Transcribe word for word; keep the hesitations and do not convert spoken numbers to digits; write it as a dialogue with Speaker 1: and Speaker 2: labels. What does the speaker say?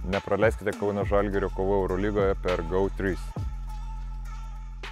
Speaker 1: Nepraleiskite Kauno Žalgirio kovų Eurolygoje per Go trys.